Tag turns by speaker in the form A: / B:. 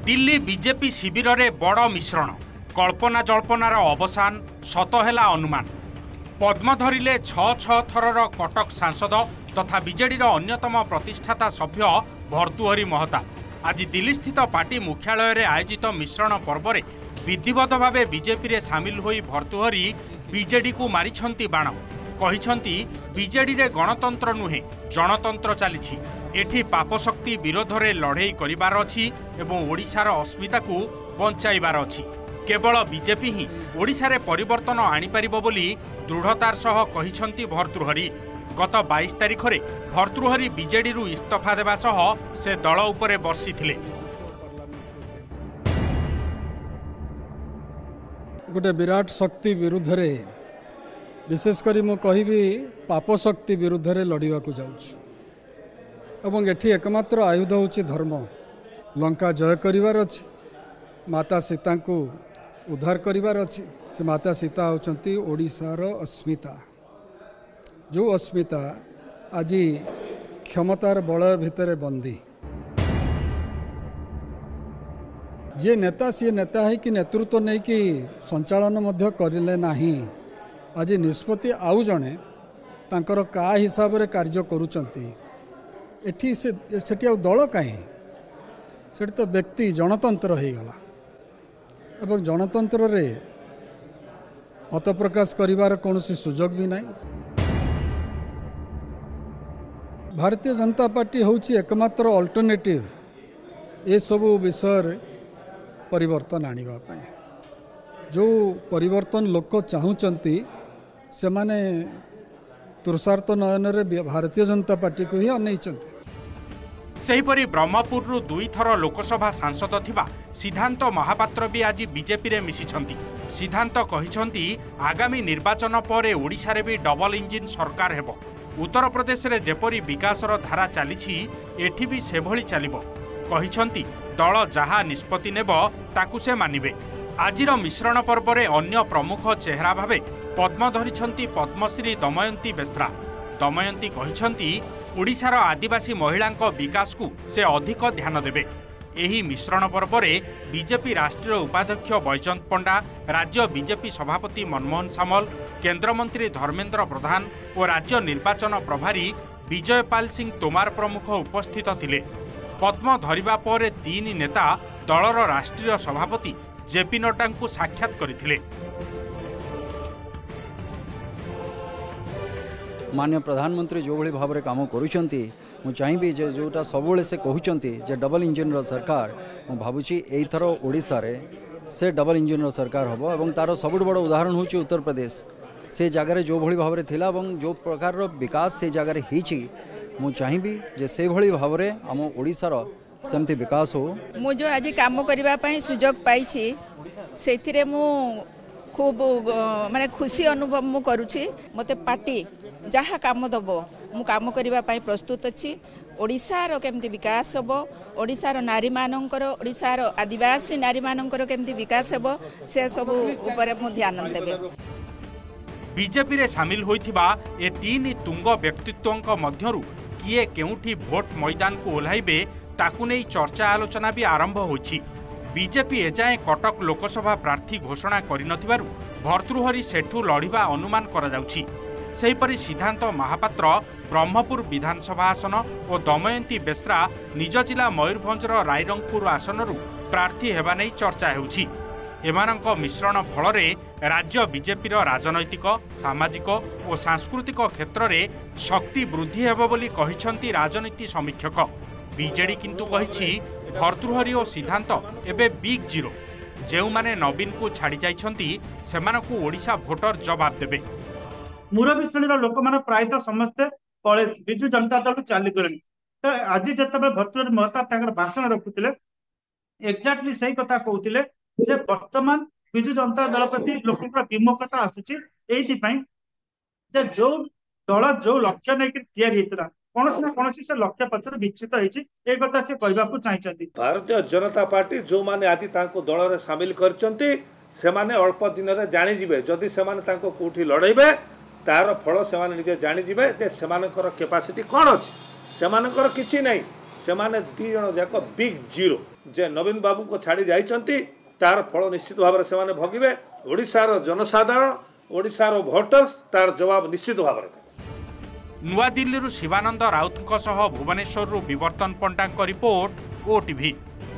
A: Delhi BJP शिविर में बड़ मिश्रण कल्पना जल्पनार अवसान सत है अनुमान पद्म धरिले 6 थरर कटक सांसद तथा बीजेडी अन्यतम प्रतिष्ठाता सभ्य भर्तृहरि महताब आज दिल्ली स्थित पार्टी मुख्यालय में आयोजित मिश्रण पर्व में विधिवत भाव बीजेपी रे सामिल होई भर्तृहरि बीजेडी को मारिछंती बाण कहिछंती बीजेडी रे गणतंत्र नुहे जनतंत्र चली एठी पापशक्ति विरोध में लड़े करिबार अछि एवं ओडिशार अस्मिता को बंचाइबार अछि केवल बीजेपी ही ओडिशा रे परिवर्तन आनी परिबो बोली दृढ़तार सह कहिछंती भर्तृहरि गत 22 तारिख रे भर्तृहरि बीजेडी रु इस्तीफा देबा सह से दल उपरे बर्षिथिले।
B: गोटे विराट शक्ति विरुद्ध रे विशेषकर मु कहिबी पाप शक्ति विरुद्ध रे लड़िबा को जाउछु एवं एठी एकमात्र आयुध होची धर्म लंका जय करिवार अछि माता सीता को उद्धार करिवार अछि से माता सीता होचंती ओडिशार अस्मिता जो अस्मिता आज क्षमतार बलय भितर बंदी जे नेता सी नेता है कि नेतृत्व नहीं कि संचालन मध्य करिले नाही आज निष्पत्ति आउ जणे तांकर का हिसाब रे कार्य करूचंती एठी सेठी आउ दल काहे सेठी तो व्यक्ति जनतंत्र हो गला एवं जनतंत्र रे मत प्रकाश करिवार कौनसी सुजोग भी नहीं। भारतीय जनता पार्टी होची एकमात्र अल्टरनेटिव ये सबू विषय परिवर्तन आनिबा पाए जो परिवर्तन लोक चाहूचंती से माने तुषार्थ नयन रे भारतीय जनता पार्टी को ही अनैचंती।
A: सेहीपरि ब्रह्मपुर 2 थर लोकसभा सांसद थिबा सिद्धांत महापात्र भी आज बीजेपी रे मिसिछंती। सिद्धांत कहिछंती आगामी निर्वाचन पर ओडिशा रे भी डबल इंजिन सरकार हेबो उत्तर प्रदेश रे जेपरी विकासर धारा चलीछि एठी भी सेभଳି चलिबो कहिछंती दल जहा निष्पत्ति नेब ताकू से मानिबे। आजिर मिश्रण पर्व में अन्य प्रमुख चेहरा भावे पद्म धरिछंती पद्मश्री दमयंती बेसरा। दमयंती कहिछंती ओडिशार आदिवासी महिलांक विकास को से अधिक ध्यान देबे। एही मिश्रण पर्व में बीजेपी राष्ट्रीय उपाध्यक्ष बैजयंत पंडा राज्य बीजेपी सभापति मनमोहन सामल केन्द्रमंत्री धर्मेन्द्र प्रधान और राज्य निर्वाचन प्रभारी विजयपाल सिंह तोमार प्रमुख उपस्थित थिले। पद्म धरिबा पर 3 नेता दलर राष्ट्रीय सभापति जेपी नड्डा को साक्षात करथिले।
C: माननीय प्रधानमंत्री जो भली भाव काम करुँच चाहिए जोटा सब से कहते जे डबल इंजिन सरकार मु भावुची एथर ओडिशा रे से डबल इंजिन सरकार हम और तार सबुठ बड़ उदाहरण हूँ उत्तर प्रदेश से जगार जो भली भाव थिला जो प्रकार विकास से जगार होती मु चाहिए जे से भली भाव आम ओडिशार सेमती विकास हो।
D: मु जो आज काम करने सुजोग पाई से मु खूब माने खुशी अनुभव मु करुछि मते पार्टी जहाँ काम दब मु काम करने प्रस्तुत अच्छी ओडिशार केमती विकास हेबो ओडिशार नारी मानकर ओडिशार आदिवासी नारी मानकर केमती विकास हेबो से सब ऊपर मु ध्यान देबे।
A: बीजेपी रे शामिल होइथिबा ए 3 तुंग व्यक्तित्वों मध्यरु किए केउठी भोट मैदान को ओह्लाइबे ताकू नहीं चर्चा आलोचना भी आरंभ होइछि। बीजेपी एजाए कटक लोकसभा प्रार्थी घोषणा करिनथिबारु भर्तृहरि सेठू लड़िबा अनुमान करा जाउछि। सेहीपरि सिद्धांत महापात्र ब्रह्मपुर विधानसभा आसन और दमयंती बेसरा निज जिला मयूरभंजर रायरंगपुर आसनरू प्रार्थी हेबा नै चर्चा हेउछि। एमानंक मिश्रण फल राज्य बीजेपी राजनैतिक सामाजिक और सांस्कृतिक क्षेत्र में शक्ति वृद्धि हेबो बोली कहिछंती राजनीति समीक्षक। बीजेडी किंतु कहिछि भर्तृहरि और सिद्धांत एबे बिग जीरो जेउ माने नवीन को छाड़ी जाइछंती सेमानकु ओडिशा भोटर जवाब देबे।
E: मुरबी श्रेणी लोक मैंने प्रायतः समस्ते पड़े विजु जनता दल चली गले तो आज जिते भर्तृहरि महताब भाषण रखुले एक्जाक्टली सही कथा कहते जे वर्तमान विजु जनता दल प्रति लोक विमुखता आसूची जो दल जो लक्ष्य नहीं तैयारी कौन ना कौन से लक्ष्य पत्र विच्युत होती कथा से कहवाक चाहिए।
F: भारतीय जनता पार्टी जो माने आज दल में सामिल करछंती सेमाने अल्प दिन में जाणीजे जदि से कौटी लड़ेबे तार फल से निजे जाणीजे जे सेमानकर कैपेसिटी कौन अच्छी सेमानकर किछि नहीं सेमाने दी जन जाक बिग जीरो जे नवीन बाबू को छाड़ी जाइछंती तार फल निश्चित भाव से माने भोगिबे। ओडिशार जनसाधारण ओडिशार भोटर्स तार जवाब निश्चित भाव में देबे।
A: नुआ दिल्ली शिवानंद राउत भुवनेश्वर विवर्तन पंडा रिपोर्ट ओटीवी।